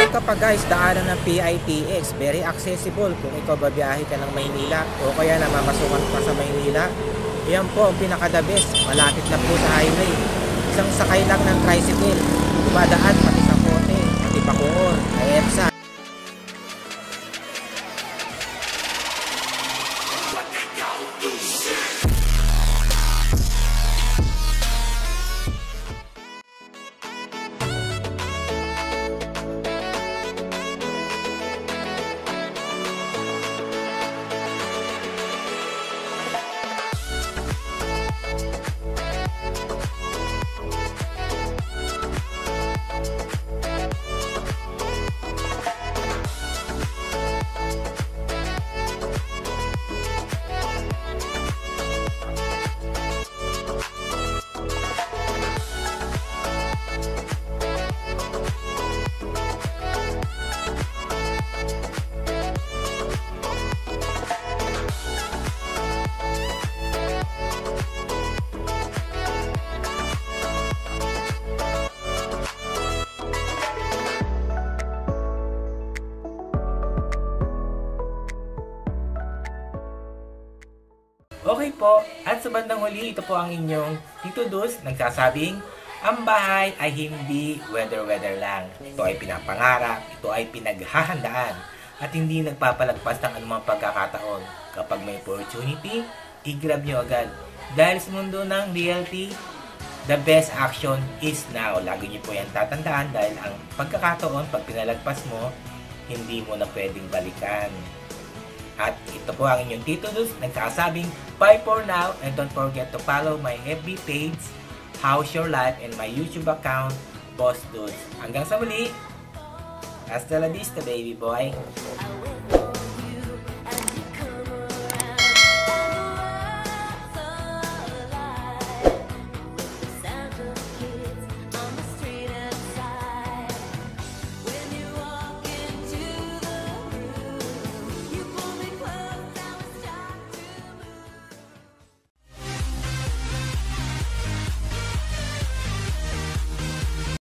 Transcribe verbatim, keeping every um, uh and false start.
ka pa guys, daanan ng P I T X, very accessible kung ikaw babiyahe ka ng Maynila o kaya namamasukan pa sa Maynila. Yan po ang pinaka-the best, malapit na po sa highway. Isang sakay lang ng tricycle, dumadaan pati sa Kote, pati Bacoor, kay EDSA. Okay po, at sa bandang huli, ito po ang inyong Tito Dus nagsasabing, ang bahay ay hindi weather-weather lang. Ito ay pinapangarap, ito ay pinaghahandaan, at hindi nagpapalagpas ng anumang pagkakataon. Kapag may opportunity, i-grab nyo agad. Dahil sa mundo ng reality, the best action is now. Lagi nyo po yan tatandaan dahil ang pagkakataon, pag pinalagpas mo, hindi mo na pwedeng balikan. At ito po ang inyong Tito Dus nagsasabing bye for now, and don't forget to follow my F B page, How's Your Life, and my YouTube account, Boss Dudes. Hanggang sa muli, hasta la vista baby boy!